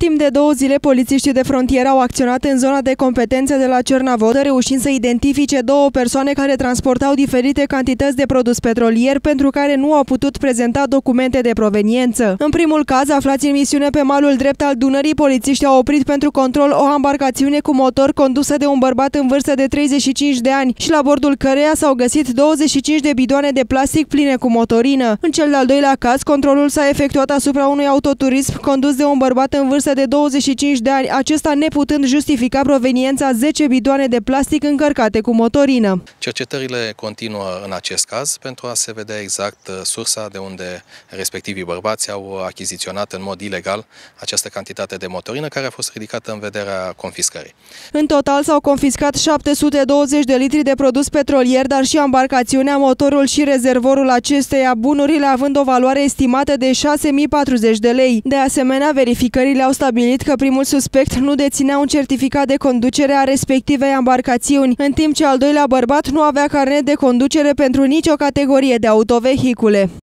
Timp de 2 zile, polițiștii de frontieră au acționat în zona de competențe de la Cernavodă, reușind să identifice 2 persoane care transportau diferite cantități de produs petrolier pentru care nu au putut prezenta documente de proveniență. În primul caz, aflați în misiune pe malul drept al Dunării, polițiștii au oprit pentru control o ambarcațiune cu motor condusă de un bărbat în vârstă de 35 de ani și la bordul căreia s-au găsit 25 de bidoane de plastic pline cu motorină. În cel de-al doilea caz, controlul s-a efectuat asupra unui autoturism condus de un bărbat în vârstă de 25 de ani, acesta neputând justifica proveniența 10 bidoane de plastic încărcate cu motorină. Cercetările continuă în acest caz pentru a se vedea exact sursa de unde respectivii bărbați au achiziționat în mod ilegal această cantitate de motorină care a fost ridicată în vederea confiscării. În total s-au confiscat 720 de litri de produs petrolier, dar și ambarcațiunea, motorul și rezervorul acesteia, bunurile având o valoare estimată de 6.040 de lei. De asemenea, verificările au stabilit că primul suspect nu deținea un certificat de conducere a respectivei ambarcațiuni, în timp ce al doilea bărbat nu avea carnet de conducere pentru nicio categorie de autovehicule.